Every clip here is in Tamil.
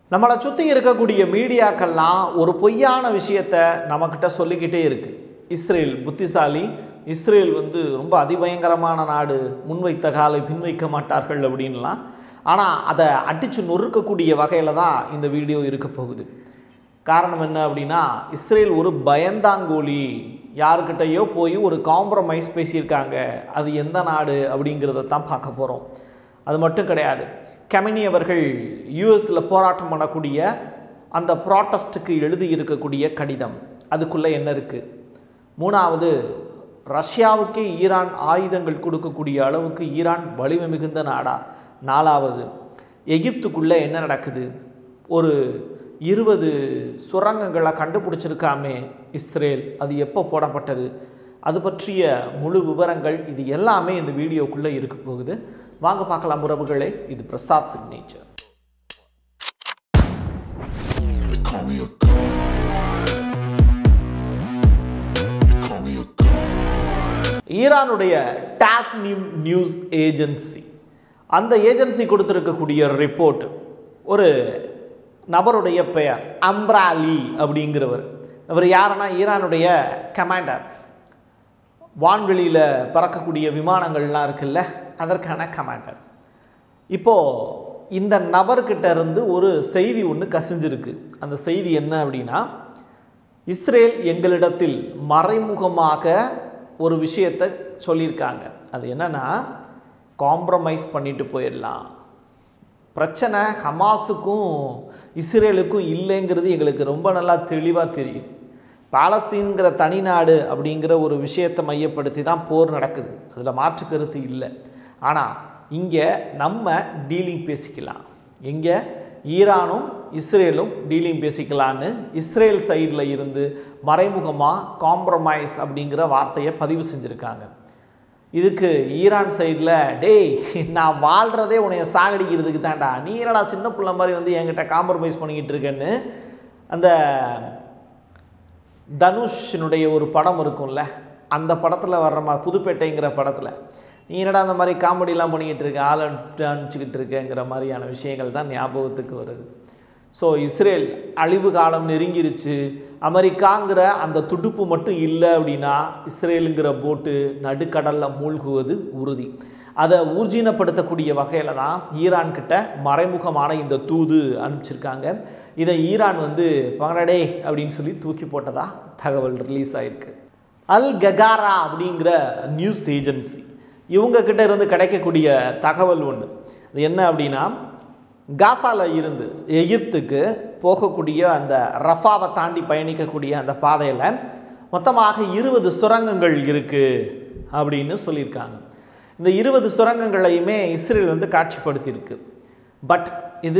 நம்மளை சுற்றி இருக்கக்கூடிய மீடியாக்கள்லாம் ஒரு பொய்யான விஷயத்தை நம்மக்கிட்ட சொல்லிக்கிட்டே இருக்குது. இஸ்ரேல் புத்திசாலி, இஸ்ரேல் ரொம்ப அதிபயங்கரமான நாடு, முன்வைத்த காலை பின்வைக்க மாட்டார்கள் அப்படின்லாம். ஆனால் அதை அடித்து நொறுக்கக்கூடிய வகையில் தான் இந்த வீடியோ இருக்க போகுது. காரணம் என்ன அப்படின்னா, இஸ்ரேல் ஒரு பயந்தாங்கோலி, யாருக்கிட்டையோ போய் ஒரு காம்ப்ரமைஸ் பேசியிருக்காங்க. அது எந்த நாடு அப்படிங்கிறத தான் பார்க்க போகிறோம். அது மட்டும் கிடையாது, கெமினி அவர்கள் யூஎஸில் போராட்டம் பண்ணக்கூடிய அந்த ப்ராட்டஸ்ட்டுக்கு எழுதி இருக்கக்கூடிய கடிதம், அதுக்குள்ளே என்ன இருக்குது. மூணாவது, ரஷ்யாவுக்கே ஈரான் ஆயுதங்கள் கொடுக்கக்கூடிய அளவுக்கு ஈரான் வலிமை மிகுந்த நாடா. நாலாவது, எகிப்துக்குள்ளே என்ன நடக்குது. ஒரு 20 சுரங்கங்களை கண்டுபிடிச்சிருக்காமே இஸ்ரேல், அது எப்போ போடப்பட்டது, அது பற்றிய முழு விவரங்கள் இது எல்லாமே இந்த வீடியோக்குள்ளே இருக்க போகுது. வாங்க பார்க்கலாம் உறவுகளே. இது பிரசாத் சிக்னேச்சர். ஈரானுடைய டாஸ்னிம் நியூஸ் ஏஜென்சி, அந்த ஏஜென்சி கொடுத்துருக்கக்கூடிய ரிப்போர்ட், ஒரு நபருடைய பெயர் அம்ராலி அப்படிங்கிறவர். அவர் யாருன்னா ஈரானுடைய கமாண்டர். வான்வெளியில் பறக்கக்கூடிய விமானங்கள்லாம் இருக்குல்ல, அதற்கான கமாண்டர். இப்போது இந்த நபர்கிட்ட இருந்து ஒரு செய்தி ஒன்று கசிஞ்சிருக்கு. அந்த செய்தி என்ன அப்படின்னா, இஸ்ரேல் எங்களிடத்தில் மறைமுகமாக ஒரு விஷயத்தை சொல்லியிருக்காங்க. அது என்னன்னா, காம்ப்ரமைஸ் பண்ணிட்டு போயிடலாம், பிரச்சனை ஹமாஸுக்கும் இஸ்ரேலுக்கும் இல்லைங்கிறது எங்களுக்கு ரொம்ப நல்லா தெளிவாக தெரியும். பாலஸ்தீன்கிற தனிநாடு அப்படிங்கிற ஒரு விஷயத்தை மையப்படுத்தி தான் போர் நடக்குது, அதில் மாற்று கருத்து இல்லை. ஆனால் இங்கே நம்ம டீலிங் பேசிக்கலாம், இங்கே ஈரானும் இஸ்ரேலும் டீலிங் பேசிக்கலான்னு இஸ்ரேல் சைடில் இருந்து மறைமுகமாக காம்ப்ரமைஸ் அப்படிங்கிற வார்த்தையை பதிவு செஞ்சுருக்காங்க. இதுக்கு ஈரான் சைடில், டேய் நான் வாழ்கிறதே உன்னைய சாகடிக்கிறதுக்கு தான்டா, நீ என்னடா சின்ன பிள்ளை மாதிரி என்கிட்ட காம்ப்ரமைஸ் பண்ணிக்கிட்டு இருக்கேன்னு. அந்த தனுஷினுடைய ஒரு படம் இருக்கும்ல, அந்த படத்தில் வர்ற மாதிரி, புதுப்பேட்டைங்கிற படத்தில், நீ என்னடா அந்த மாதிரி காமெடிலாம் பண்ணிக்கிட்டு இருக்க, ஆள் அனுப்பிச்சிக்கிட்டு இருக்கேங்கிற மாதிரியான விஷயங்கள் தான் ஞாபகத்துக்கு வருது. ஸோ இஸ்ரேல் அழிவு காலம் நெருங்கிருச்சு, அமெரிக்காங்கிற அந்த துடுப்பு மட்டும் இல்லை அப்படின்னா இஸ்ரேலுங்கிற போட்டு நடுக்கடலில் மூழ்குவது உறுதி. அதை ஊர்ஜீனப்படுத்தக்கூடிய வகையில் தான் ஈரான்கிட்ட மறைமுகமான இந்த தூது அனுப்பிச்சிருக்காங்க. இதை ஈரான் பங்கடே அப்படின்னு சொல்லி தூக்கி போட்டதா தகவல் ரிலீஸ் ஆகிருக்கு. அல் ககாரா அப்படிங்கிற நியூஸ் ஏஜென்சி, இவங்கக்கிட்ட இருந்து கிடைக்கக்கூடிய தகவல் ஒன்று. அது என்ன அப்படின்னா, காசாவில் இருந்து எகிப்துக்கு போகக்கூடிய அந்த ரஃபாவை தாண்டி பயணிக்கக்கூடிய அந்த பாதையில் மொத்தமாக 20 சுரங்கங்கள் இருக்குது அப்படின்னு சொல்லியிருக்காங்க. இந்த 20 சுரங்கங்களையுமே இஸ்ரேல் காட்சிப்படுத்தியிருக்கு. பட் இது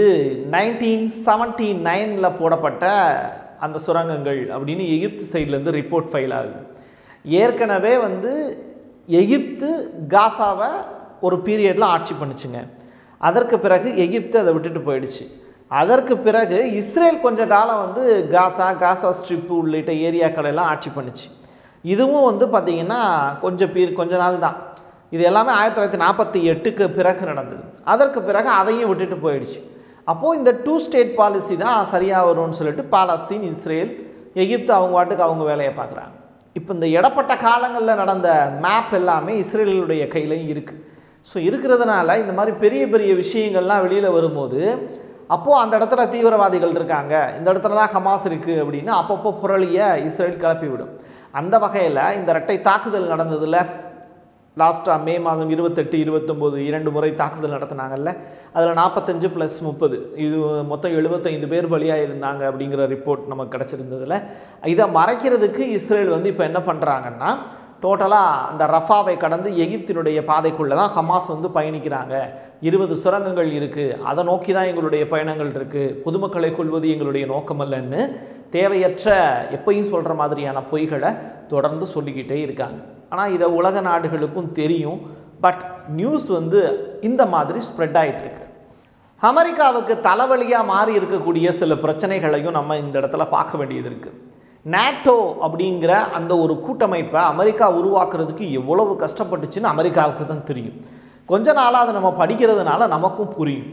1979 போடப்பட்ட அந்த சுரங்கங்கள் அப்படின்னு எகிப்து சைட்லேருந்து ரிப்போர்ட் ஃபைல் ஆகுது. ஏற்கனவே எகிப்து காசாவை ஒரு பீரியடில் ஆட்சி பண்ணிச்சுங்க. அதற்கு பிறகு எகிப்து அதை விட்டுட்டு போயிடுச்சு. அதற்கு பிறகு இஸ்ரேல் கொஞ்ச காலம் காசா ஸ்ட்ரிப்பு உள்ளிட்ட ஏரியாக்களெல்லாம் ஆட்சி பண்ணிச்சு. இதுவும் பார்த்திங்கன்னா கொஞ்ச நாள் தான். இது எல்லாமே 1948க்கு பிறகு நடந்தது. அதற்கு பிறகு அதையும் விட்டுட்டு போயிடுச்சு. அப்போது இந்த 2 ஸ்டேட் பாலிசி தான் சரியாக வரும்னு சொல்லிட்டு பாலஸ்தீன், இஸ்ரேல், எகிப்து அவங்க வாட்டுக்கு அவங்க வேலையை பார்க்குறாங்க. இப்போ இந்த இடப்பட்ட காலங்களில் நடந்த மேப் எல்லாமே இஸ்ரேலுடைய கையிலையும் இருக்குது. ஸோ இருக்கிறதுனால இந்த மாதிரி பெரிய பெரிய விஷயங்கள்லாம் வெளியில் வரும்போது, அப்போது அந்த இடத்துல தீவிரவாதிகள் இருக்காங்க, இந்த இடத்துல தான் ஹமாஸ் இருக்குது அப்படின்னு அப்பப்போ புரளியை இஸ்ரேல் கிளப்பிவிடும். அந்த வகையில் இந்த இரட்டை தாக்குதல் நடந்ததில் லாஸ்ட்டாக மே மாதம் 28, 29 2 முறை தாக்குதல் நடத்தினாங்கல்ல, அதில் 45 + 30 இது மொத்தம் 75 பேர் பலியாக இருந்தாங்க அப்படிங்கிற ரிப்போர்ட் நமக்கு கிடச்சிருந்ததில், இதை மறைக்கிறதுக்கு இஸ்ரேல் இப்போ என்ன பண்ணுறாங்கன்னா, டோட்டலாக அந்த ரஃபாவை கடந்து எகிப்தினுடைய பாதைக்குள்ளே தான் ஹமாஸ் பயணிக்கிறாங்க, 20 சுரங்கங்கள் இருக்குது, அதை நோக்கி தான் எங்களுடைய பயணங்கள் இருக்குது, பொதுமக்களை கொள்வது எங்களுடைய நோக்கமல்லன்னு தேவையற்ற எப்பையும் சொல்கிற மாதிரியான பொய்களை தொடர்ந்து சொல்லிக்கிட்டே இருக்காங்க. ஆனால் இதை உலக நாடுகளுக்கும் தெரியும். பட் நியூஸ் இந்த மாதிரி ஸ்ப்ரெட் ஆகிட்டுருக்கு. அமெரிக்காவுக்கு தலைவலியாக மாறி இருக்கக்கூடிய சில பிரச்சனைகளையும் நம்ம இந்த இடத்துல பார்க்க வேண்டியது இருக்குது. நேட்டோ அப்படிங்கிற அந்த ஒரு கூட்டமைப்பை அமெரிக்கா உருவாக்குறதுக்கு எவ்வளவு கஷ்டப்பட்டுச்சுன்னு அமெரிக்காவுக்கு தான் தெரியும். கொஞ்ச நாளாக அதை நம்ம படிக்கிறதுனால நமக்கும் புரியும்.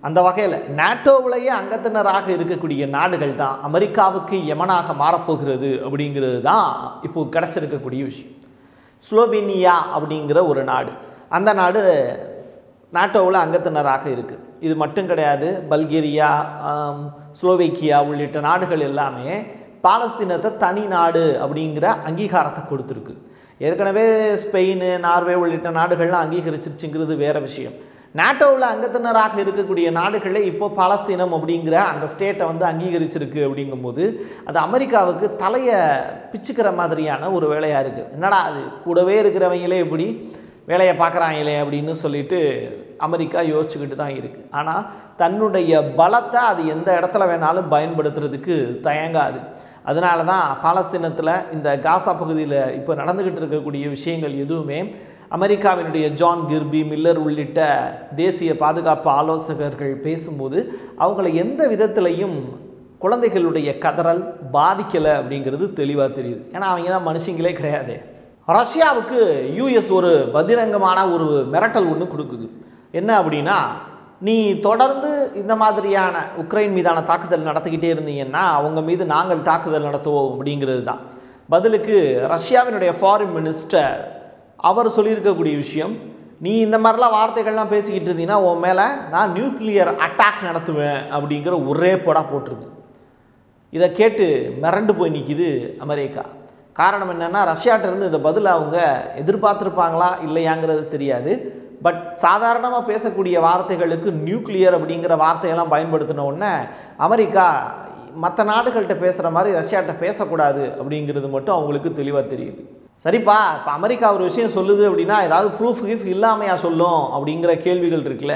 அந்த வகையில் நேட்டோவிலேயே அங்கத்தினராக இருக்கக்கூடிய நாடுகள் தான் அமெரிக்காவுக்கு யமனாக மாறப்போகிறது அப்படிங்கிறது தான் இப்போது கிடச்சிருக்கக்கூடிய விஷயம். ஸ்லோவேனியா அப்படிங்கிற ஒரு நாடு, அந்த நாடு நேட்டோவில் அங்கத்தினராக இருக்குது. இது மட்டும் கிடையாது, பல்கேரியா, ஸ்லோவேக்கியா உள்ளிட்ட நாடுகள் எல்லாமே பாலஸ்தீனத்தை தனி நாடு அப்படிங்கிற அங்கீகாரத்தை கொடுத்துருக்கு. ஏற்கனவே ஸ்பெயின், நார்வே உள்ளிட்ட நாடுகள்லாம் அங்கீகரிச்சிருச்சுங்கிறது வேறு விஷயம். நேட்டோவில் அங்கத்தினராக இருக்கக்கூடிய நாடுகளே இப்போ பாலஸ்தீனம் அப்படிங்கிற அந்த ஸ்டேட்டை வந்து அங்கீகரிச்சிருக்கு. அப்படிங்கும்போது அது அமெரிக்காவுக்கு தலையை பிச்சுக்கிற மாதிரியான ஒரு வேலையாக இருக்குது. என்னடா அது கூடவே இருக்கிறவங்களே இப்படி வேலையை பார்க்குறாங்களே அப்படின்னு சொல்லிட்டு அமெரிக்கா யோசிச்சுக்கிட்டு தான் இருக்குது. ஆனால் தன்னுடைய பலத்தை அது எந்த இடத்துல வேணாலும் பயன்படுத்துறதுக்கு தயங்காது. அதனால தான் பாலஸ்தீனத்தில் இந்த காசா பகுதியில் இப்போ நடந்துக்கிட்டு இருக்கக்கூடிய விஷயங்கள் எதுவுமே அமெரிக்காவினுடைய ஜான் கிர்பி, மில்லர் உள்ளிட்ட தேசிய பாதுகாப்பு ஆலோசகர்கள் பேசும்போது அவங்கள எந்த விதத்திலையும் குழந்தைகளுடைய கதறல் பாதிக்கலை அப்படிங்கிறது தெளிவாக தெரியுது. ஏன்னா அவங்க தான் மனுஷங்களே கிடையாது. ரஷ்யாவுக்கு யூஎஸ் ஒரு பகிரங்கமான ஒரு மிரட்டல் ஒன்று கொடுக்குது. என்ன அப்படின்னா, நீ தொடர்ந்து இந்த மாதிரியான உக்ரைன் மீதான தாக்குதல் நடத்திக்கிட்டே இருந்தீங்கன்னா அவங்க மீது நாங்கள் தாக்குதல் நடத்துவோம் அப்படிங்கிறது தான். பதிலுக்கு ரஷ்யாவினுடைய ஃபாரின் மினிஸ்டர் அவர் சொல்லியிருக்கக்கூடிய விஷயம், நீ இந்த மாதிரிலாம் வார்த்தைகள்லாம் பேசிக்கிட்டு இருந்தீங்கன்னா உன் மேலே நான் நியூக்ளியர் அட்டாக் நடத்துவேன் அப்படிங்கிற ஒரே போடா போட்டிருக்கு. இதை கேட்டு மிரண்டு போய் நிற்கிது அமெரிக்கா. காரணம் என்னென்னா, ரஷ்யாட்டிருந்து இந்த பதில் அவங்க எதிர்பார்த்துருப்பாங்களா இல்லையாங்கிறது தெரியாது. பட் சாதாரணமாக பேசக்கூடிய வார்த்தைகளுக்கு நியூக்ளியர் அப்படிங்கிற வார்த்தையெல்லாம் பயன்படுத்தின உடனே அமெரிக்கா மற்ற நாடுகள்கிட்ட பேசுகிற மாதிரி ரஷ்யாட்ட பேசக்கூடாது அப்படிங்கிறது மட்டும் அவங்களுக்கு தெளிவாக தெரியுது. சரிப்பா, இப்போ அமெரிக்கா ஒரு விஷயம் சொல்லுது அப்படின்னா ஏதாவது ப்ரூஃப் இல்லாமையா சொல்லும் அப்படிங்கிற கேள்விகள் இருக்குல்ல.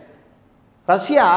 ரஷ்யா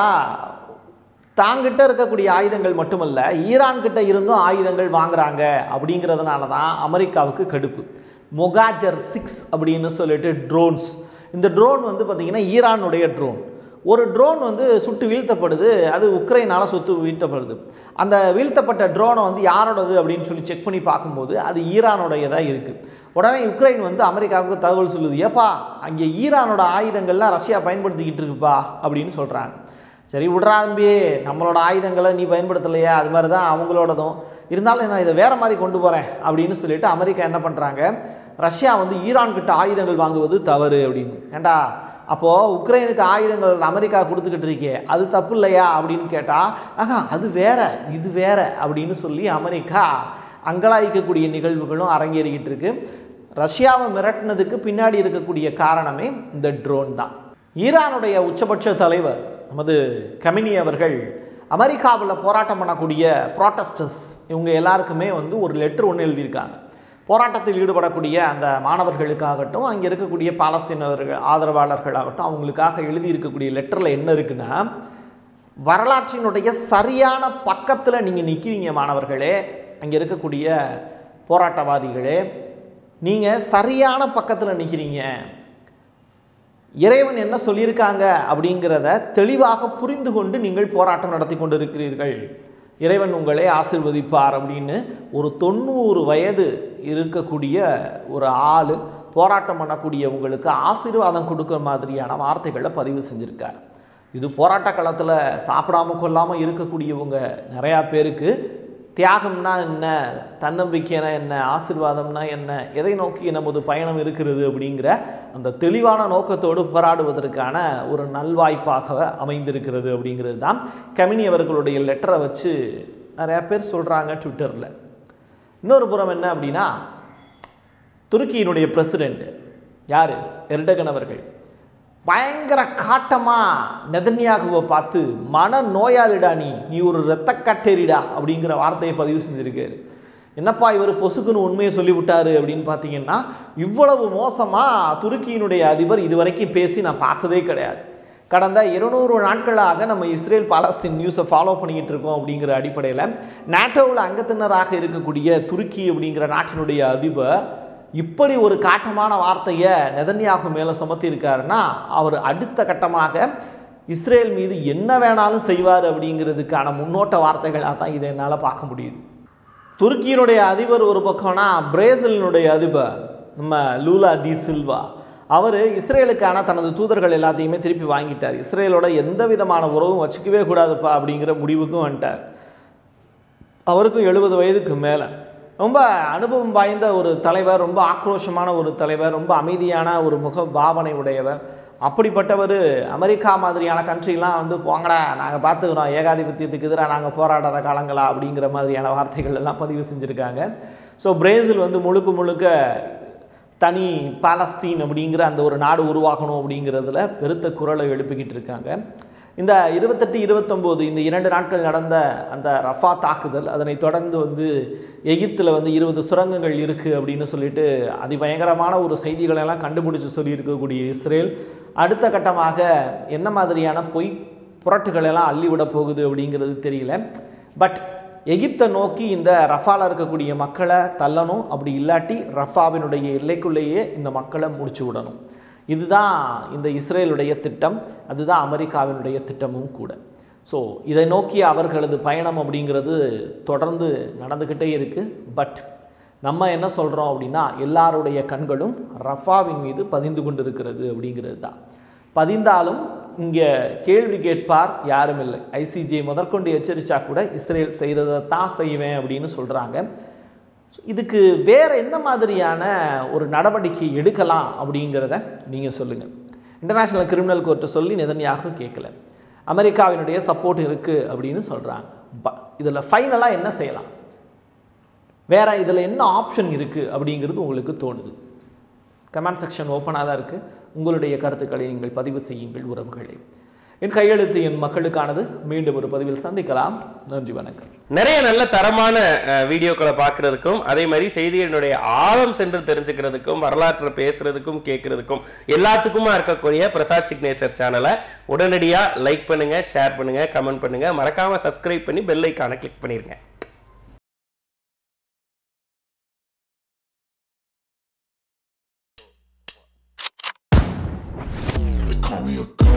தாங்கிட்ட இருக்கக்கூடிய ஆயுதங்கள் மட்டுமல்ல, ஈரான்கிட்ட இருந்தும் ஆயுதங்கள் வாங்குறாங்க. அப்படிங்கிறதுனால தான் அமெரிக்காவுக்கு கடுப்பு. மொகாஜர் 6 அப்படின்னு சொல்லிட்டு ட்ரோன்ஸ், இந்த ட்ரோன் வந்து பார்த்திங்கன்னா ஈரானுடைய ட்ரோன். ஒரு ட்ரோன் வந்து சுட்டு வீழ்த்தப்படுது, அது உக்ரைனால் சுட்டு வீழ்த்தப்படுது. அந்த வீழ்த்தப்பட்ட ட்ரோனை வந்து யாரோடது அப்படின்னு சொல்லி செக் பண்ணி பார்க்கும்போது அது ஈரானுடையதாக இருக்குது. உடனே உக்ரைன் வந்து அமெரிக்காவுக்கு தகவல் சொல்லுது, ஏப்பா அங்கே ஈரானோட ஆயுதங்கள்லாம் ரஷ்யா பயன்படுத்திக்கிட்டு இருக்குப்பா அப்படின்னு சொல்கிறாங்க. சரி விட்றாம்பி, நம்மளோட ஆயுதங்களை நீ பயன்படுத்தலையா, அது மாதிரி தான் அவங்களோடதும், இருந்தாலும் நான் இதை வேறு மாதிரி கொண்டு போகிறேன் அப்படின்னு சொல்லிட்டு அமெரிக்கா என்ன பண்ணுறாங்க, ரஷ்யா வந்து ஈரான்கிட்ட ஆயுதங்கள் வாங்குவது தவறு அப்படின்னு. ஏண்டா அப்போது உக்ரைனுக்கு ஆயுதங்கள் அமெரிக்கா கொடுத்துக்கிட்டு இருக்கே அது தப்பு இல்லையா அப்படின்னு கேட்டால், அது வேற இது வேற அப்படின்னு சொல்லி அமெரிக்கா அங்கலாய்க்கக்கூடிய நிகழ்வுகளும் அரங்கேறிக்கிட்டு இருக்கு. ரஷ்யாவை மிரட்டினதுக்கு பின்னாடி இருக்கக்கூடிய காரணமே இந்த ட்ரோன் தான். ஈரானுடைய உச்சபட்ச தலைவர் நமது கமினி அவர்கள் அமெரிக்காவில் போராட்டம் பண்ணக்கூடிய ப்ராட்டஸ்டர்ஸ் இவங்க எல்லாருக்குமே வந்து ஒரு லெட்டர் ஒன்று எழுதியிருக்காங்க. போராட்டத்தில் ஈடுபடக்கூடிய அந்த மாணவர்களுக்காகட்டும், அங்கே இருக்கக்கூடிய பாலஸ்தீனர்கள் ஆதரவாளர்களாகட்டும், அவங்களுக்காக எழுதியிருக்கக்கூடிய லெட்டரில் என்ன இருக்குன்னா, வரலாற்றினுடைய சரியான பக்கத்தில் நீங்கள் நிற்கிறீங்க மாணவர்களே, அங்கே இருக்கக்கூடிய போராட்டவாதிகளே, நீங்கள் சரியான பக்கத்தில் நிற்கிறீங்க. இறைவன் என்ன சொல்லியிருக்காங்க அப்படிங்கிறத தெளிவாக புரிந்து கொண்டு நீங்கள் போராட்டம் நடத்தி கொண்டு இருக்கிறீர்கள். இறைவன் உங்களை ஆசீர்வதிப்பார் அப்படின்னு ஒரு 90 வயது இருக்கக்கூடிய ஒரு ஆள் போராட்டம் பண்ணக்கூடியவங்களுக்கு ஆசீர்வாதம் கொடுக்குற மாதிரியான வார்த்தைகளை பதிவு செஞ்சுருக்கார். இது போராட்ட காலத்தில் சாப்பிடாமல் கொள்ளாமல் இருக்கக்கூடியவங்க நிறையா பேருக்கு தியாகம்னா என்ன, தன்னம்பிக்கைனா என்ன, ஆசீர்வாதம்னா என்ன, எதை நோக்கி நமது பயணம் இருக்கிறது அப்படிங்கிற அந்த தெளிவான நோக்கத்தோடு போராடுவதற்கான ஒரு நல்வாய்ப்பாக அமைந்திருக்கிறது அப்படிங்கிறது தான் கமினி அவர்களுடைய லெட்டரை வச்சு நிறையா பேர் சொல்கிறாங்க ட்விட்டரில். இன்னொரு புறம் என்ன அப்படின்னா, துருக்கியினுடைய பிரசிடெண்ட் யார், எர்டகன் அவர்கள் பயங்கர காட்டமாக நெதன்யாகுவை பார்த்து மன நோயாளிடா நீ ஒரு இரத்த கட்டேரிடா அப்படிங்கிற வார்த்தையை பதிவு செஞ்சுருக்காரு. என்னப்பா இவர் பொசுக்குன்னு உண்மையை சொல்லிவிட்டாரு அப்படின்னு பார்த்தீங்கன்னா, இவ்வளவு மோசமாக துருக்கியினுடைய அதிபர் இதுவரைக்கும் பேசி நான் பார்த்ததே கிடையாது. கடந்த 200 நாட்களாக நம்ம இஸ்ரேல் பாலஸ்தீன் நியூஸை ஃபாலோ பண்ணிக்கிட்டு இருக்கோம். அப்படிங்கிற அடிப்படையில் நேட்டோவில் அங்கத்தினராக இருக்கக்கூடிய துருக்கி அப்படிங்கிற நாட்டினுடைய அதிபர் இப்படி ஒரு காட்டமான வார்த்தையை நெதன்யாகு மேலே சுமத்தியிருக்காருன்னா, அவர் அடுத்த கட்டமாக இஸ்ரேல் மீது என்ன வேணாலும் செய்வார் அப்படிங்கிறதுக்கான முன்னோட்ட வார்த்தைகளாக தான் இதை என்னால் பார்க்க முடியுது. துருக்கியினுடைய அதிபர் ஒரு பக்கம்னா, பிரேசிலினுடைய அதிபர் நம்ம லூலா டி சில்வா அவர் இஸ்ரேலுக்கான தனது தூதர்கள் எல்லாத்தையுமே திருப்பி வாங்கிட்டார். இஸ்ரேலோட எந்த விதமான உறவும் வச்சுக்கவே கூடாதுப்பா அப்படிங்கிற முடிவுக்கும் வந்துட்டார். அவருக்கும் 70 வயதுக்கு மேலே. ரொம்ப அனுபவம் வாய்ந்த ஒரு தலைவர், ரொம்ப ஆக்ரோஷமான ஒரு தலைவர், ரொம்ப அமைதியான ஒரு முக பாவனை உடையவர். அப்படிப்பட்டவர் அமெரிக்கா மாதிரியான கண்ட்ரிலாம் வந்து போங்கடா நாங்கள் பார்த்துக்கிறோம், ஏகாதிபத்தியத்துக்கு எதிராக நாங்கள் போராடாத காலங்களா அப்படிங்கிற மாதிரியான வார்த்தைகள் எல்லாம் பதிவு செஞ்சுருக்காங்க. ஸோ பிரேசில் வந்து முழுக்க தனி பாலஸ்தீன் அப்படிங்கிற அந்த ஒரு நாடு உருவாகணும் அப்படிங்கிறதுல பெருத்த குரலை எழுப்பிக்கிட்டு இருக்காங்க. இந்த 28, 29 இந்த 2 நாட்கள் நடந்த அந்த ரஃபா தாக்குதல், அதனை தொடர்ந்து வந்து எகிப்தில் வந்து 20 சுரங்கங்கள் இருக்குது அப்படின்னு சொல்லிட்டு அதிபயங்கரமான ஒரு செய்திகளெல்லாம் கண்டுபிடிச்சி சொல்லியிருக்கக்கூடிய இஸ்ரேல் அடுத்த கட்டமாக என்ன மாதிரியான பொய் புரட்டுகளெல்லாம் அள்ளிவிட போகுது அப்படிங்கிறது தெரியல. பட் எகிப்தை நோக்கி இந்த ரஃபாவில் இருக்கக்கூடிய மக்களை தள்ளணும், அப்படி இல்லாட்டி ரஃபாவினுடைய எல்லைக்குள்ளேயே இந்த மக்களை முடிச்சு விடணும். இதுதான் இந்த இஸ்ரேலுடைய திட்டம், அதுதான் அமெரிக்காவினுடைய திட்டமும் கூட. ஸோ இதை நோக்கி அவர்களது பயணம் அப்படிங்கிறது தொடர்ந்து நடந்துக்கிட்டே இருக்குது. பட் நம்ம என்ன சொல்கிறோம் அப்படின்னா, எல்லாருடைய கண்களும் ரஃபாவின் மீது பதிந்து கொண்டு இருக்கிறது அப்படிங்கிறது தான். பதிந்தாலும் இங்கே கேள்வி கேட்பார் யாரும் இல்லை. ஐசிஜே முதற்கொண்டு எச்சரித்தா கூட இஸ்ரேல் செய்கிறதை தான் செய்வேன் அப்படின்னு சொல்கிறாங்க. இதுக்கு வேறு என்ன மாதிரியான ஒரு நடவடிக்கை எடுக்கலாம் அப்படிங்கிறத நீங்கள் சொல்லுங்கள். இன்டர்நேஷ்னல் கிரிமினல் கோர்ட்டை சொல்லி நெதன்யாகு கேட்கல, அமெரிக்காவினுடைய சப்போர்ட் இருக்குது அப்படின்னு சொல்கிறாங்க. இதில் ஃபைனலாக என்ன செய்யலாம், வேறு இதில் என்ன ஆப்ஷன் இருக்குது அப்படிங்கிறது உங்களுக்கு தோணுது? கமெண்ட் செக்ஷன் ஓப்பனாக தான் இருக்குது. உங்களுடைய கருத்துக்களை நீங்கள் பதிவு செய்யுங்கள் உறவுகளை. என் கையெழுத்து என் மக்களுக்கானது. மீண்டும் ஒரு பதிவில் சந்திக்கலாம். நன்றி, வணக்கம். நிறைய நல்ல தரமான வீடியோக்களை பார்க்கறதுக்கும், அதே மாதிரி செய்திகளினுடைய ஆழம் சென்று தெரிஞ்சுக்கிறதுக்கும், வரலாற்றை பேசுறதுக்கும் கேட்கறதுக்கும் எல்லாத்துக்குமா இருக்கக்கூடிய பிரசாத் சிக்னேச்சர் சேனலை உடனடியாக லைக் பண்ணுங்க, ஷேர் பண்ணுங்க, கமெண்ட் பண்ணுங்க, மறக்காம சப்ஸ்கிரைப் பண்ணி பெல் ஐக்கானை கிளிக் பண்ணிருங்க. Call me a